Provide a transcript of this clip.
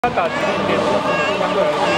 他打击力变相对来说